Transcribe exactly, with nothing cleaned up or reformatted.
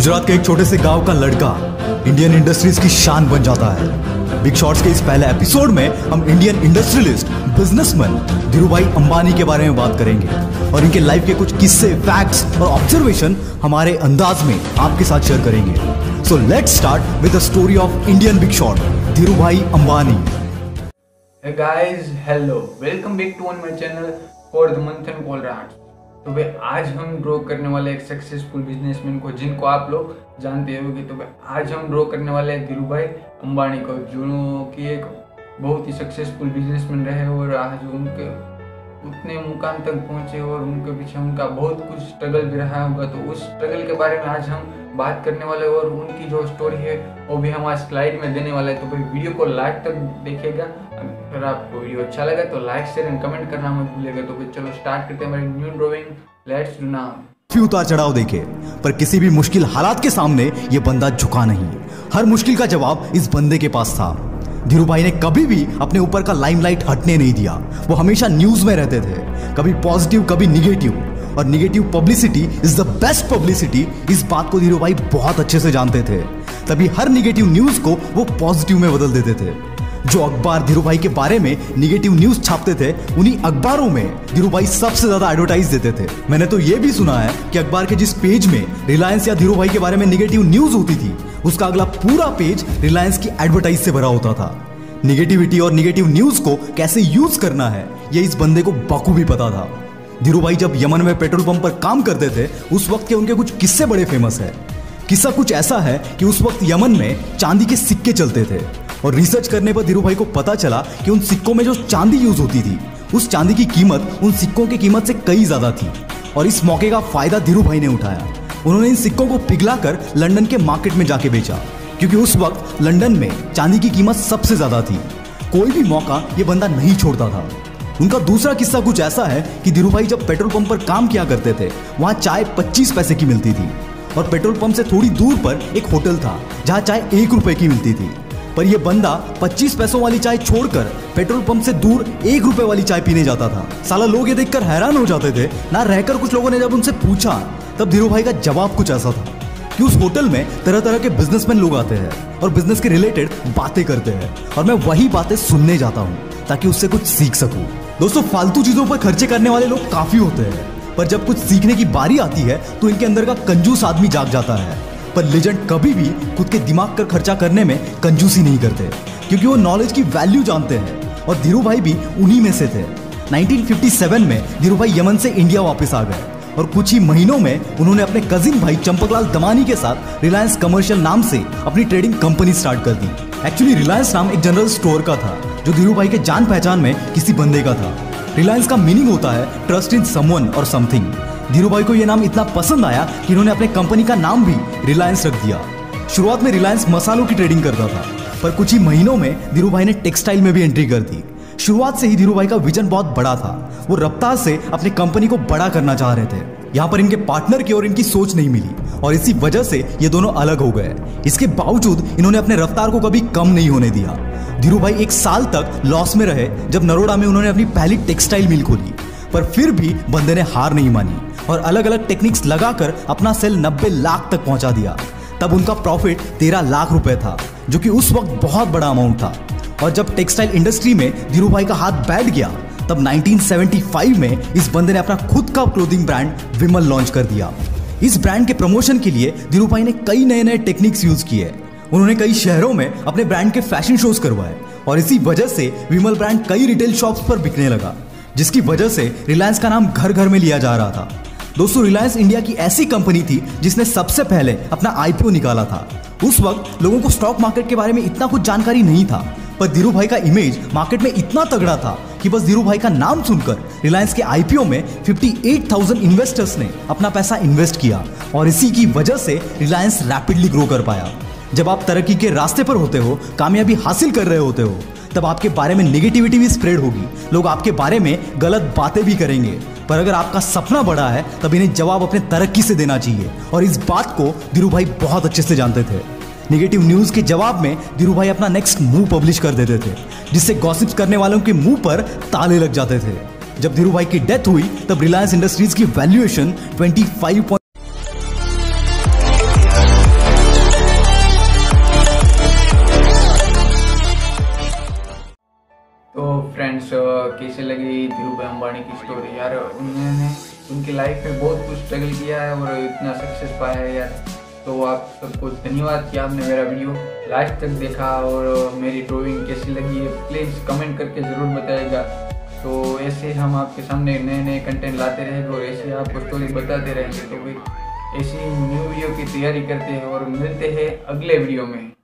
गुजरात के एक छोटे से गांव का लड़का इंडियन इंडस्ट्रीज की शान बन जाता है। बिग शॉट्स के इस पहले एपिसोड में हम Indian industrialist, businessman Dhirubhai Ambani के बारे में बात करेंगे और इनके लाइफ के कुछ किस्से, फैक्ट्स और ऑब्जर्वेशन हमारे अंदाज में आपके साथ शेयर करेंगे। So let's start with the story of Indian big shot Dhirubhai Ambani. Hey guys, hello, welcome back to on my channel for the Manthan Polrats। तो भाई आज हम ड्रॉ करने वाले एक सक्सेसफुल बिजनेसमैन को, जिनको आप लोग जानते होंगे। तो भाई आज हम ड्रॉ करने वाले हैं धीरूभाई अंबानी को, जो कि एक बहुत ही सक्सेसफुल बिजनेसमैन रहे और आज उनके उतने मुकाम तक पहुंचे और उनके पीछे उनका बहुत कुछ स्ट्रगल भी रहा होगा। तो उस स्ट्रगल के बारे में आज हम बात करने वाले और उनकी जो स्टोरी है वो भी हम आज स्लाइड में देने वाले हैं। तो भाई वीडियो को लास्ट तक देखिएगा। अगर आपको वीडियो अच्छा लगा तो लाइक शेयर एंड कमेंट करना मत भूलिएगा। तो भाई चलो स्टार्ट करते हैं हमारी new drawing. Let's do now. काफी उतार चढ़ाव देखे पर किसी भी मुश्किल हालात के सामने ये बंदा झुका नहीं। हर मुश्किल का जवाब इस बंदे के पास था। धीरूभाई ने कभी भी अपने ऊपर का लाइमलाइट हटने नहीं दिया। वो हमेशा न्यूज में रहते थे, कभी पॉजिटिव कभी निगेटिव, और negative publicity is the best publicity. इस बात को धीरूभाई बहुत अच्छे से जानते थे, तभी हर निगेटिव न्यूज को वो पॉजिटिव में बदल देते थे। जो अखबार धीरूभाई के बारे में निगेटिव न्यूज छापते थे, उन्हीं अखबारों में धीरूभाई सबसे ज्यादा एडवर्टाइज देते थे। मैंने तो ये भी सुना है कि अखबार के जिस पेज में रिलायंस या धीरूभाई के बारे में निगेटिव न्यूज होती थी, उसका अगला पूरा पेज रिलायंस की एडवर्टाइज से भरा होता था। निगेटिविटी और निगेटिव न्यूज को कैसे यूज करना है, ये इस बंदे को बखूबी पता था। धीरूभाई जब यमन में पेट्रोल पंप पर काम करते थे, उस वक्त के उनके कुछ किस्से बड़े फेमस है। किस्सा कुछ ऐसा है कि उस वक्त यमन में चांदी के सिक्के चलते थे और रिसर्च करने पर धीरूभाई को पता चला कि उन सिक्कों में जो चांदी यूज होती थी, उस चांदी की कीमत उन सिक्कों की कीमत से कई ज्यादा थी। और इस मौके का फायदा धीरूभाई ने उठाया। उन्होंने इन सिक्कों को पिघलाकर लंदन के मार्केट में जाके बेचा, क्योंकि उस वक्त लंदन में चांदी की कीमत सबसे ज्यादा थी। कोई भी मौका ये बंदा नहीं छोड़ता था। उनका दूसरा किस्सा कुछ ऐसा है कि धीरूभाई जब पेट्रोल पंप पर काम किया करते थे, वहां चाय पच्चीस पैसे की मिलती थी और पेट्रोल पंप से थोड़ी दूर पर एक होटल था जहां चाय एक रुपए की मिलती थी। पर यह बंदा पच्चीस पैसों वाली चाय छोड़कर पेट्रोल पंप से दूर एक रुपए वाली चाय पीने जाता था। साला लोग ये देखकर हैरान हो जाते थे ना। रहकर कुछ लोगों ने जब उनसे पूछा, तब धीरूभाई का जवाब कुछ ऐसा था कि उस होटल में तरह तरह के बिजनेसमैन लोग आते हैं और बिजनेस के रिलेटेड बातें करते हैं, और मैं वही बातें सुनने जाता हूँ ताकि उससे कुछ सीख सकूं। दोस्तों, फालतू चीजों पर खर्चे करने वाले लोग काफी होते हैं, पर जब कुछ सीखने की बारी आती है तो इनके अंदर का कंजूस आदमी जाग जाता है। पर लेजेंड कभी भी खुद के दिमाग का खर्चा करने में कंजूसी नहीं करते, क्योंकि वो नॉलेज की वैल्यू जानते हैं, और धीरूभाई भी उन्हीं में से थे। नाइनटीन फिफ्टी सेवन में धीरूभाई यमन से इंडिया वापस आ गए और कुछ ही महीनों में उन्होंने अपने कजिन भाई चंपकलाल दमानी के साथ रिलायंस कमर्शियल नाम से अपनी ट्रेडिंग कंपनी स्टार्ट कर दी। एक्चुअली रिलायंस नाम एक जनरल स्टोर का था, जो धीरूभाई के जान पहचान में किसी बंदे का था। रिलायंस का मीनिंग होता है ट्रस्ट इन समवन और समथिंग। धीरूभाई को यह नाम इतना पसंद आया कि उन्होंने अपने कंपनी का नाम भी रिलायंस रख दिया। शुरुआत में रिलायंस मसालों की ट्रेडिंग करता था, पर कुछ ही महीनों में धीरूभाई ने टेक्सटाइल में भी एंट्री कर दी। शुरुआत से ही धीरूभाई का विजन बहुत बड़ा था। वो रफ्तार से अपनी कंपनी को बड़ा करना चाह रहे थे। यहाँ पर इनके पार्टनर की और इनकी सोच नहीं मिली और इसी वजह से ये दोनों अलग हो गए। इसके बावजूद इन्होंने अपने रफ्तार को कभी कम नहीं होने दिया। धीरूभाई एक साल तक लॉस में रहे, जब नरोडा में उन्होंने अपनी पहली टेक्सटाइल मिल खोली, पर फिर भी बंदे ने हार नहीं मानी और अलग अलग टेक्निक्स लगाकर अपना सेल नब्बे लाख तक पहुंचा दिया। तब उनका प्रॉफिट तेरह लाख रुपए था, जो कि उस वक्त बहुत बड़ा अमाउंट था। और जब टेक्सटाइल इंडस्ट्री में धीरूभाई का हाथ बैठ गया, तब नाइनटीन सेवेंटी फाइव में इस बंदे ने अपना खुद का क्लोथिंग ब्रांड विमल लॉन्च कर दिया। इस ब्रांड के प्रमोशन के लिए धीरूभाई ने कई नए नए टेक्निक्स यूज किए। उन्होंने कई शहरों में अपने ब्रांड के फैशन शोज करवाए और इसी वजह से विमल ब्रांड कई रिटेल शॉप्स पर बिकने लगा, जिसकी वजह से रिलायंस का नाम घर घर में लिया जा रहा था। दोस्तों, रिलायंस इंडिया की ऐसी कंपनी थी जिसने सबसे पहले अपना आईपीओ निकाला था। उस वक्त लोगों को स्टॉक मार्केट के बारे में इतना कुछ जानकारी नहीं था, पर धीरूभाई का इमेज मार्केट में इतना तगड़ा था कि बस धीरूभाई का नाम सुनकर रिलायंस के आईपीओ में अट्ठावन हज़ार इन्वेस्टर्स ने अपना पैसा इन्वेस्ट किया और इसी की वजह से रिलायंस रैपिडली ग्रो कर पाया। जब आप तरक्की के रास्ते पर होते हो, कामयाबी हासिल कर रहे होते हो, तब आपके बारे में नेगेटिविटी भी स्प्रेड होगी। लोग आपके बारे में गलत बातें भी करेंगे, पर अगर आपका सपना बड़ा है तब इन्हें जवाब अपने तरक्की से देना चाहिए, और इस बात को धीरूभाई बहुत अच्छे से जानते थे। नेगेटिव न्यूज के जवाब में धीरूभाई अपना नेक्स्ट मूव पब्लिश कर देते थे, जिससे गॉसिप्स करने वालों के मुंह पर ताले लग जाते थे। जब धीरूभाई की डेथ हुई, तब रिलायंस इंडस्ट्रीज की वैल्यूएशन पच्चीस फ्रेंड्स कैसे लगी धीरू भाई अंबानी की स्टोरी? यार उन्होंने उनकी लाइफ में बहुत कुछ स्ट्रगल किया है और इतना सक्सेस पाया है यार। तो आप सबको धन्यवाद कि आपने मेरा वीडियो लास्ट तक देखा और मेरी ड्राइंग कैसी लगी है प्लीज़ कमेंट करके ज़रूर बताइएगा। तो ऐसे हम आपके सामने नए नए कंटेंट लाते रहेंगे और ऐसे आपको स्टोरी बताते रहेंगे। तो भाई ऐसी न्यू वीडियो की तैयारी करते हैं और मिलते हैं अगले वीडियो में।